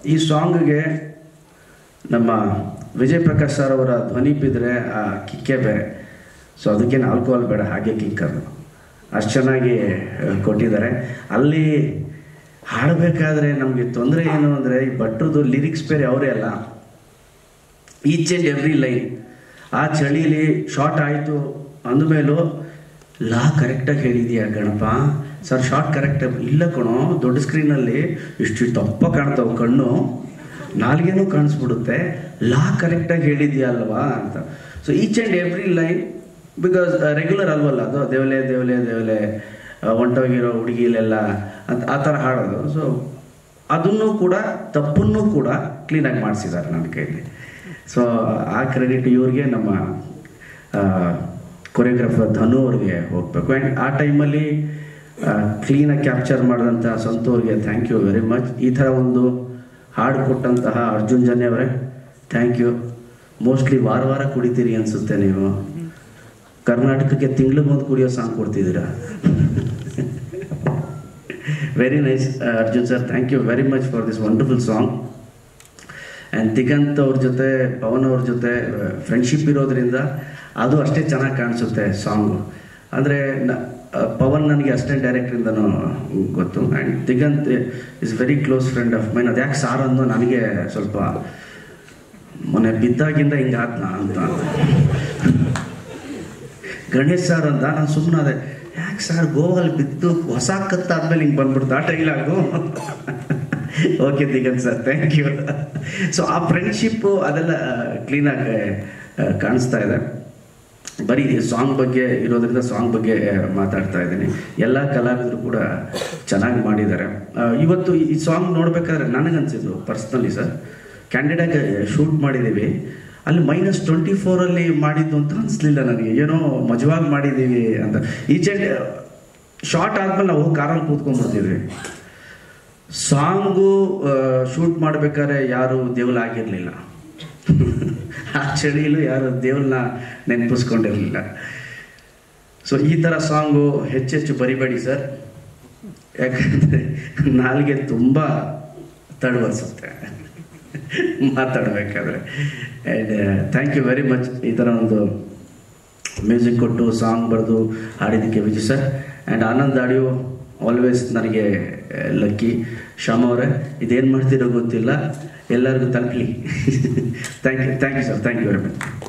ಈ ಸಾಂಗ್ಗೆ ನಮ್ಮ ವಿಜಯ್ ಪ್ರಕಾಶ್ ಸರ್ ಅವರ ಧ್ವನಿ ಬಿದ್ದರೆ ಆ ಕಿಕ್ಕೇ ಬೇರೆ. ಸೊ ಅದಕ್ಕೇನು ಆಲ್ಕೋಹಾಲ್ ಬೇಡ, ಹಾಗೆ ಕಿಕ್ಕದು ಅಷ್ಟು ಚೆನ್ನಾಗಿ ಕೊಟ್ಟಿದ್ದಾರೆ. ಅಲ್ಲಿ ಹಾಡಬೇಕಾದ್ರೆ ನಮಗೆ ತೊಂದರೆ ಏನು ಅಂದರೆ, ಈ ಭಟ್ರದ್ದು ಲಿರಿಕ್ಸ್ ಬೇರೆ ಅವರೇ ಅಲ್ಲ, ಈಚ್ ಆ್ಯಂಡ್ ಎವ್ರಿ ಲೈನ್. ಆ ಚಳಿಲಿ ಶಾರ್ಟ್ ಆಯಿತು ಅಂದಮೇಲೂ ಲಾ ಕರೆಕ್ಟಾಗಿ ಹೇಳಿದೀಯ ಗಣಪ ಸರ್, ಶಾರ್ಟ್ ಕರೆಕ್ಟಾಗಿ ಇಲ್ಲ ಕಣೋ, ದೊಡ್ಡ ಸ್ಕ್ರೀನಲ್ಲಿ ಇಷ್ಟು ತಪ್ಪ ಕಾಣ್ತಾವೆ ಕಣ್ಣು, ನಾಲ್ಗೇನೂ ಕಾಣಿಸ್ಬಿಡುತ್ತೆ, ಲಾ ಕರೆಕ್ಟಾಗಿ ಹೇಳಿದೆಯಾ ಅಲ್ವಾ ಅಂತ. So each and every line, because regular ಅಲ್ವಲ್ಲ ಅದು, ದೇವಲೆ ದೇವಲೆ ದೇವಲೆ ಹೊಂಟೋಗಿರೋ ಹುಡುಗಿಲೆಲ್ಲ ಅಂತ ಆ ಥರ ಹಾಡೋದು. ಸೊ ಅದನ್ನು ಕೂಡ ತಪ್ಪನ್ನು ಕೂಡ ಕ್ಲೀನಾಗಿ ಮಾಡಿಸಿದ್ದಾರೆ ನನ್ನ ಕೈಲಿ. ಸೊ ಆ ಕ್ರೆಡಿಟ್ ಇವ್ರಿಗೆ, ನಮ್ಮ ಕೊರಿಯೋಗ್ರಾಫರ್ ಧನು ಅವ್ರಿಗೆ ಹೋಗಬೇಕು. ಆ್ಯಂಡ್ ಆ ಟೈಮಲ್ಲಿ ಕ್ಲೀನಾಗಿ ಕ್ಯಾಪ್ಚರ್ ಮಾಡಿದಂಥ ಸಂತು ಅವ್ರಿಗೆ ಥ್ಯಾಂಕ್ ಯು ವೆರಿ ಮಚ್. ಈ ಥರ ಒಂದು ಹಾಡು ಕೊಟ್ಟಂತಹ ಅರ್ಜುನ್ ಜನ್ಯ ಅವರೇ ಥ್ಯಾಂಕ್ ಯು. ಮೋಸ್ಟ್ಲಿ ವಾರ ವಾರ ಕುಡಿತೀರಿ ಅನಿಸುತ್ತೆ ನೀವು, ಕರ್ನಾಟಕಕ್ಕೆ ತಿಂಗಳಿಗೊಂದು ಕುಡಿಯೋ ಸಾಂಗ್ ಕೊಡ್ತಿದ್ದೀರಾ. Very nice Arjun sir, thank you very much for this wonderful song. And Diganth ಅವ್ರ ಜೊತೆ, ಪವನ್ ಅವ್ರ ಜೊತೆ ಫ್ರೆಂಡ್ಶಿಪ್ ಇರೋದ್ರಿಂದ ಅದು ಅಷ್ಟೇ ಚೆನ್ನಾಗಿ ಕಾಣಿಸುತ್ತೆ ಸಾಂಗು. ಅಂದರೆ ಪವನ್ ನನಗೆ ಅಸಿಸ್ಟೆಂಟ್ ಡೈರೆಕ್ಟ್ರಿಂದನೂ ಗೊತ್ತು, and Diganth is very close friend of mine. ಅದು ಯಾಕೆ ಸಾರ್ ಅನ್ನೋ ನನಗೆ ಸ್ವಲ್ಪ ಮೊನ್ನೆ ಬಿದ್ದಾಗಿಂದ ಹಿಂಗೆ ಆದ್ನಾ ಅಂತ. ಗಣೇಶ್ ಸರ್ ಅಂತ ನಾನು ಸುಮ್ಮನೆ ಅದೇ, ಯಾಕೆ ಸರ್ ಗೋವಲ್ಲಿ ಬಿದ್ದು ಹೊಸ ಕತ್ತಾದ್ಮೇಲೆ ಹಿಂಗೆ ಬಂದ್ಬಿಡ್ತು ಆ dialogue. Okay Diganth sir, thank you. So ಆ ಫ್ರೆಂಡ್ಶಿಪ್ಪು ಅದೆಲ್ಲ ಕ್ಲೀನಾಗಿ ಕಾಣಿಸ್ತಾ ಇದೆ. ಬರೀ ಸಾಂಗ್ ಬಗ್ಗೆ ಇರೋದ್ರಿಂದ ಸಾಂಗ್ ಬಗ್ಗೆ ಮಾತಾಡ್ತಾ ಇದ್ದೀನಿ. ಎಲ್ಲ ಕಲಾವಿದರು ಕೂಡ ಚೆನ್ನಾಗಿ ಮಾಡಿದ್ದಾರೆ. ಇವತ್ತು ಈ ಸಾಂಗ್ ನೋಡ್ಬೇಕಾದ್ರೆ ನನಗನ್ಸಿದ್ದು ಪರ್ಸ್ನಲಿ ಸರ್, ಕ್ಯಾಂಡಿಡಾಗೆ ಶೂಟ್ ಮಾಡಿದ್ದೀವಿ, ಅಲ್ಲಿ -24 ಮಾಡಿದ್ದು ಅಂತ ಅನಿಸ್ಲಿಲ್ಲ ನನಗೆ, ಏನೋ ಮಜವಾಗಿ ಮಾಡಿದ್ದೀವಿ ಅಂತ. ಈಚೆ ಶಾರ್ಟ್ ಆದ್ಮೇಲೆ ನಾವು ಕಾರಲ್ಲಿ ಕೂತ್ಕೊಂಡ್ಬಿಡ್ತಿದ್ವಿ. ಸಾಂಗು ಶೂಟ್ ಮಾಡ್ಬೇಕಾದ್ರೆ ಯಾರು ದೇವಲಾಗಿರಲಿಲ್ಲ, ಆ ಚಳಿಯಲ್ಲೂ ಯಾರು ದೇವ್ರನ್ನ ನೆನಪಿಸ್ಕೊಂಡಿರಲಿಲ್ಲ. ಸೊ ಈ ಥರ ಸಾಂಗು ಹೆಚ್ಚೆಚ್ಚು ಬರಿಬೇಡಿ ಸರ್, ಯಾಕಂದರೆ ನಾಲ್ಗೆ ತುಂಬ ತಡವರ್ಸುತ್ತೆ ಮಾತಾಡಬೇಕಾದ್ರೆ. And thank you very much ಈ ಥರ ಒಂದು ಮ್ಯೂಸಿಕ್ ಕೊಟ್ಟು ಸಾಂಗ್ ಬರೆದು ಹಾಡಿದ್ದಕ್ಕೆ Vijay sir. And Anand audio always ನನಗೆ ಲಕ್ಕಿ. ಶ್ಯಾಮ ಅವರೇ, ಇದೇನು ಮಾಡ್ತಿರೋ ಗೊತ್ತಿಲ್ಲ, ಎಲ್ಲರಿಗೂ ತಲುಪಲಿ. Thank you sir, thank you very much.